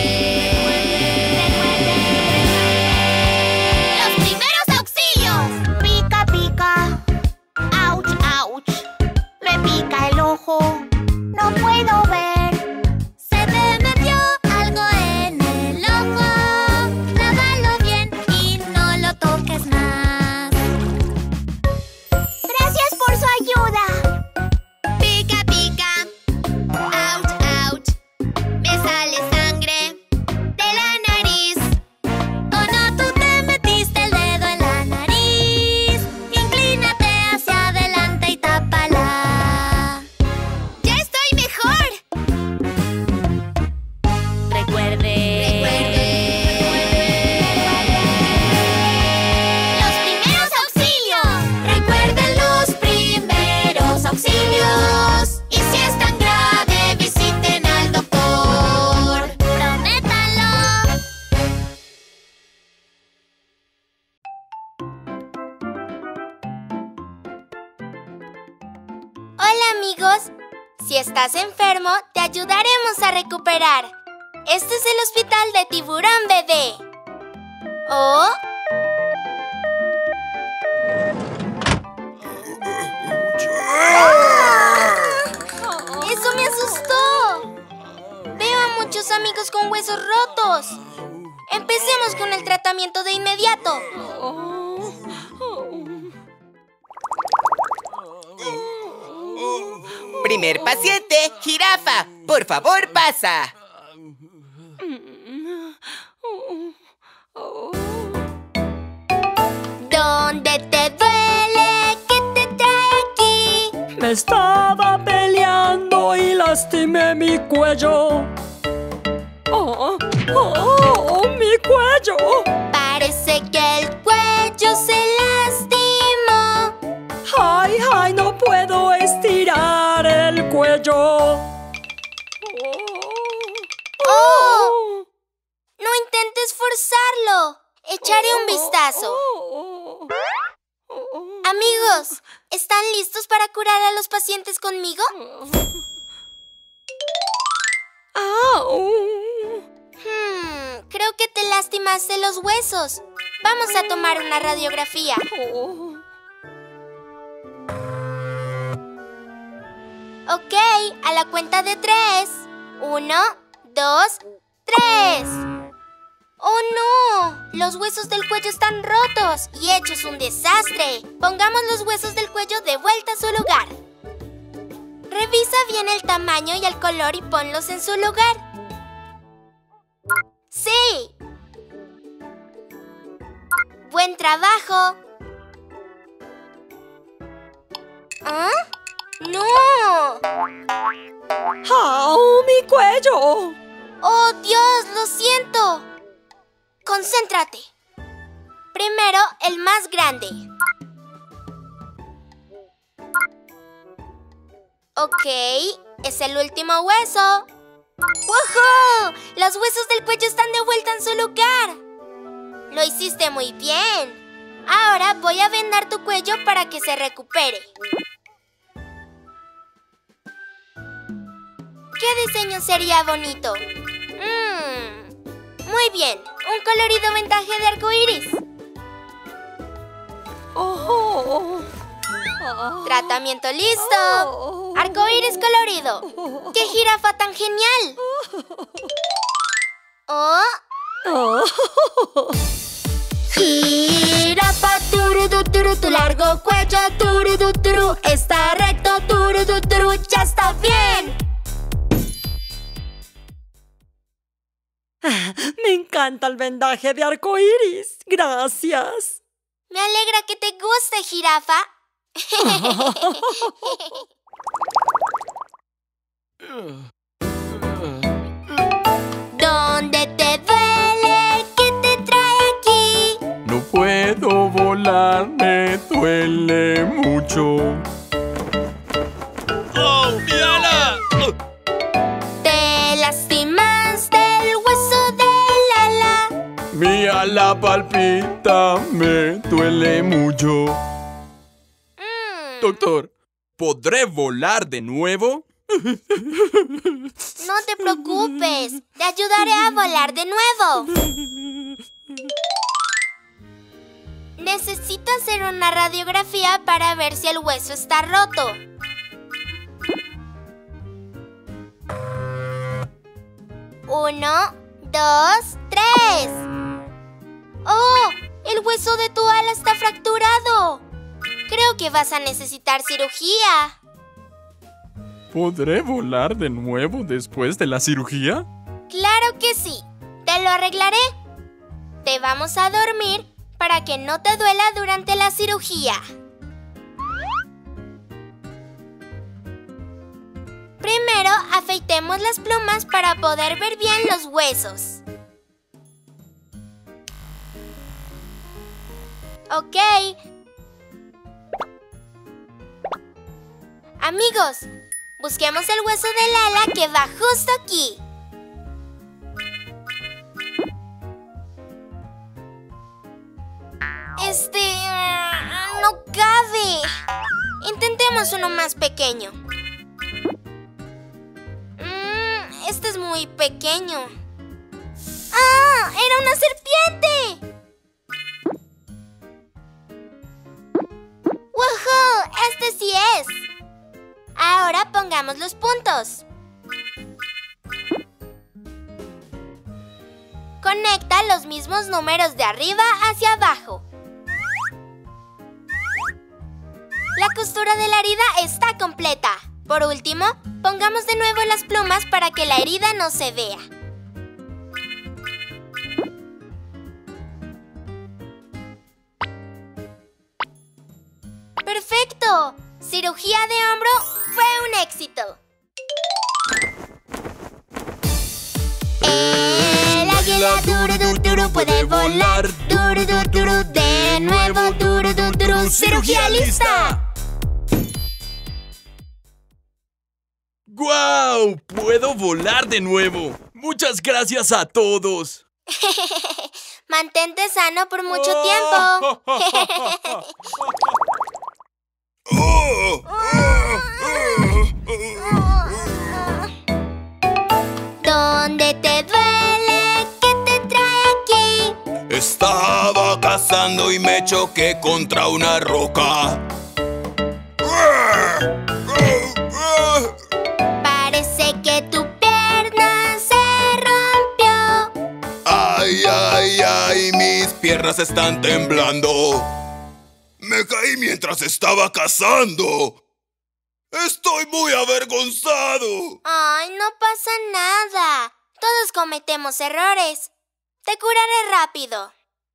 ¡Los primeros auxilios! Pica, pica. Ouch, ouch. Me pica el ojo. No puedo ver. Se te metió algo en el ojo. Lávalo bien y no lo toques más. Gracias por su ayuda. Pica, pica. Ouch, ouch. Me sale sangre de la nariz. Oh no, tú te metiste el dedo en la nariz. Inclínate hacia adelante y tápala. ¡Ya estoy mejor! Recuerde. Los primeros auxilios. Recuerden los primeros auxilios. Y si es tan grave, visiten al doctor. Prométanlo. Hola amigos, si estás enfermo, te ayudaremos a recuperar. Este es el hospital de Tiburón Bebé. ¿Oh? ¡Eso me asustó! Veo a muchos amigos con huesos rotos. Empecemos con el tratamiento de inmediato. Primer paciente, jirafa. Por favor, pasa. ¿Dónde te duele? ¿Qué te trae aquí? Me estaba peleando y lastimé mi cuello. ¡Oh, oh, oh, mi cuello! Parece que el cuello se lastimó. ¡Ay, ay! No puedo estirar el cuello. ¡Oh! No intentes forzarlo. Echaré un vistazo. Amigos, ¿están listos para curar a los pacientes conmigo? Hmm, creo que te lastimaste los huesos. Vamos a tomar una radiografía. Ok, a la cuenta de tres. Uno, dos, tres. ¡Oh, no! Los huesos del cuello están rotos y hechos un desastre. Pongamos los huesos del cuello de vuelta a su lugar. Revisa bien el tamaño y el color y ponlos en su lugar. ¡Sí! ¡Buen trabajo! ¿Ah? ¡No! ¡Oh, mi cuello! ¡Oh, Dios! ¡Lo siento! Concéntrate. Primero, el más grande. Ok, es el último hueso. ¡Woohoo! Los huesos del cuello están de vuelta en su lugar. Lo hiciste muy bien. Ahora voy a vendar tu cuello para que se recupere. ¿Qué diseño sería bonito? Mmm... Muy bien, un colorido vendaje de arcoíris. Oh. Tratamiento listo. Arcoíris colorido. ¡Qué jirafa tan genial! Oh. Oh. Jirafa turu, tu largo cuello, turu, du, turu, está recto, turu, du, turu, ya está bien. Me encanta el vendaje de arcoíris. Gracias. Me alegra que te guste, jirafa. ¿Dónde te duele? ¿Qué te trae aquí? No puedo volar, me duele mucho. ¡Oh, mi ala! ¿Te lastimaste el hueso del ala? Mi ala palpita, me duele mucho. Mm. Doctor, ¿podré volar de nuevo? No te preocupes, te ayudaré a volar de nuevo. Necesito hacer una radiografía para ver si el hueso está roto. Uno, dos, tres. ¡Oh! El hueso de tu ala está fracturado. Creo que vas a necesitar cirugía. ¿Podré volar de nuevo después de la cirugía? ¡Claro que sí! ¡Te lo arreglaré! Te vamos a dormir para que no te duela durante la cirugía. Primero, afeitemos las plumas para poder ver bien los huesos. Ok. Amigos, busquemos el hueso del ala que va justo aquí. Este... Uh, no cabe. Intentemos uno más pequeño. Mm, este es muy pequeño. ¡Ah! ¡Era una serpiente! ¡Woohoo! ¡Este sí es! Ahora pongamos los puntos. Conecta los mismos números de arriba hacia abajo. La costura de la herida está completa. Por último, pongamos de nuevo las plumas para que la herida no se vea. ¡Perfecto! Cirugía de hombro fue un éxito. El águila duro, duro, duro puede volar. Duro, duro, duro, de nuevo, duro, duro, duro. ¡Cirugía lista! ¡Guau! ¡Puedo volar de nuevo! ¡Muchas gracias a todos! Mantente sano por mucho tiempo. ¿Dónde te duele? ¿Qué te trae aquí? Estaba cazando y me choqué contra una roca. Parece que tu pierna se rompió. Ay, ay, ay, mis piernas están temblando. Me caí mientras estaba cazando. Estoy muy avergonzado. Ay, no pasa nada. Todos cometemos errores. Te curaré rápido.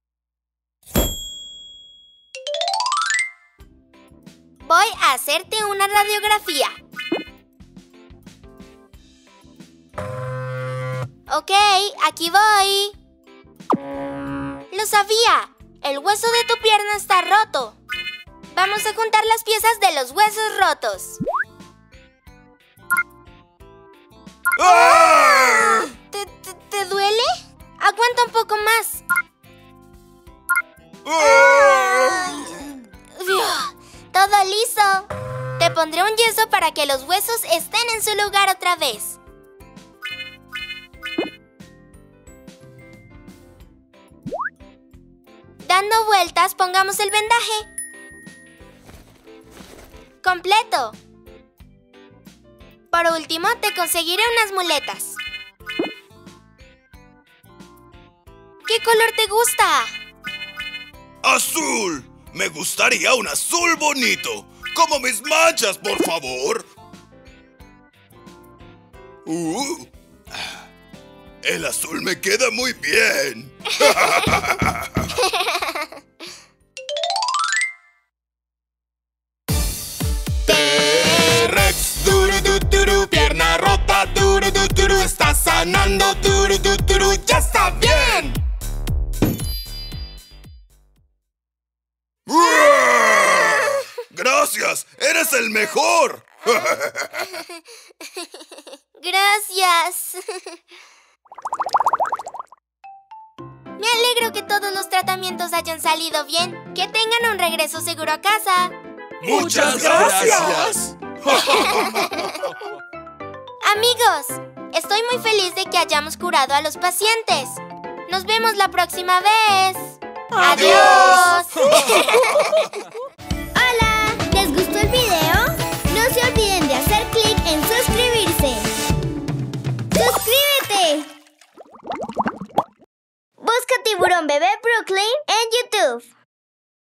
Voy a hacerte una radiografía. Ok, aquí voy. Lo sabía. El hueso de tu pierna está roto. Vamos a juntar las piezas de los huesos rotos. ¡Ah! ¿Te, te, te duele? Aguanta un poco más. ¡Ah! Todo listo. Te pondré un yeso para que los huesos estén en su lugar otra vez. Dando vueltas, pongamos el vendaje. Completo. Por último, te conseguiré unas muletas. ¿Qué color te gusta? ¡Azul! Me gustaría un azul bonito, como mis manchas, por favor. Uh, el azul me queda muy bien. T-Rex, duru du duru, pierna rota, duru du duru, está sanando, duru du duru, ya está bien. Gracias, eres el mejor. Gracias. Me alegro que todos los tratamientos hayan salido bien. Que tengan un regreso seguro a casa. ¡Muchas gracias! Amigos, estoy muy feliz de que hayamos curado a los pacientes. Nos vemos la próxima vez. ¡Adiós! Hola, ¿les gustó el video? No se olviden de hacer clic en suscribirse. ¡Suscríbete! Busca Tiburón Bebé Brooklyn en YouTube.